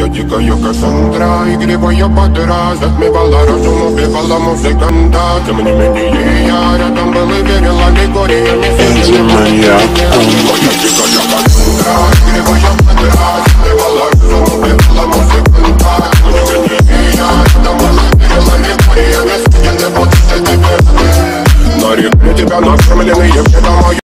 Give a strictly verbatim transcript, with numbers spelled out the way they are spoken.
дикая Кассандра, игривая подра, затмевала разум, убивала музыканта. Тем не менее я рядом был и верил аллегориями.